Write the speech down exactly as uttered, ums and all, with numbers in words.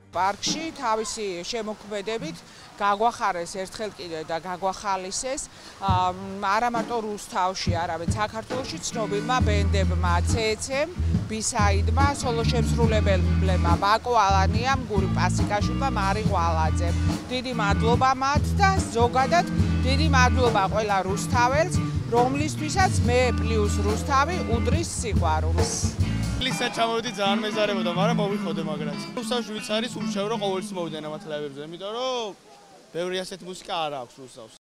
პარკში თავისი შემოქმედებით გაგვახარეს ერთხელ კიდე და გაგვახალისეს არა მარტო რუსთავში, არამედ საქართველოში ცნობილმა ბენდებმა ცეცემ, ბისაიდმა, სოლო შემსრულებლებმა ბაკო ალანიამ, გური პასიკაშვილმა, მარი ღვალაძემ. დიდი მადლობა მათ და ზოგადად დიდი მადლობა ყველა რუსთაველს, რომლისთვისაც მე პლუს რუსთავი უდრის სიყვარულს. ლისა ჩამოვიდი ძალიან მეზარებოდა, მაგრამ მოვიხოდე მაგრაც. რუსთავში ვიც არის ურჩევ რომ ყოველთვის მოვიდნენ ამ ლაივებზე, იმიტომ რომ ბევრი ასეთ მუსიკა არ აქვს რუსავს.